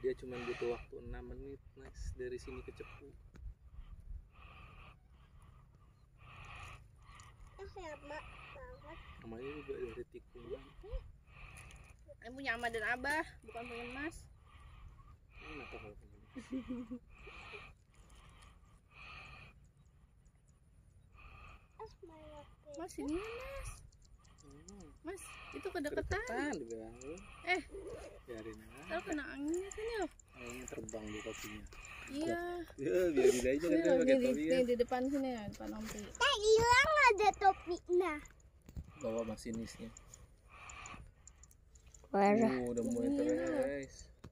dia cuma butuh waktu 6 menit Mas dari sini ke Cepu. Lama banget. Namanya juga dari tikungan. Ini punya Ama dan Abah, bukan punya Mas. Kenapa kalau punya Mas? Mas ini Mas. Mas itu kedeketan. Kedeketan diganggu. Biarin aja. Ntar kena anginnya kan ya. Anginnya terbang di topinya. Iya. Ya biarin aja kan dia pakai topi ya. Di depan sini ya, depan Ompi. Hilang ada topinya. Bawa masinisnya. Parah. Udah mulai guys.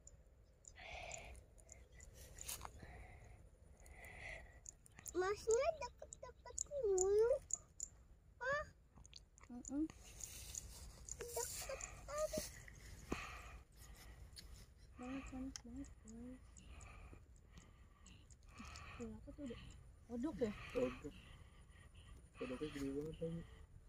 Masnya deket-deket dulu. Deket tadi. Banget guys. Apa tuh dek? Kodok ya? Kodoknya gede banget tadi.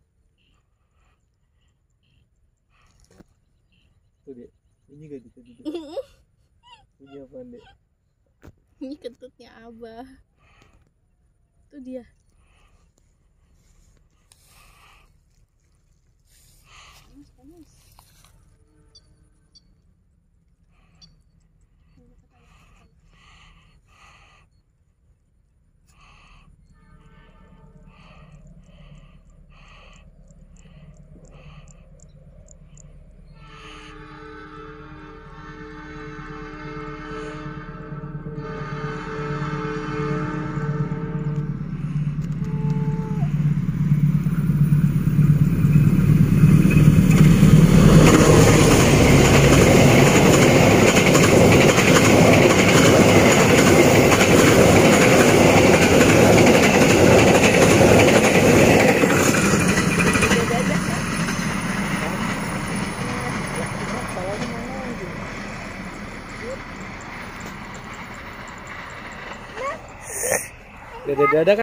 Tuh dek, ini gak gitu. Punya apaan dek? Ini kentutnya Abah. Tuh dia. Panas. Dada-dada kan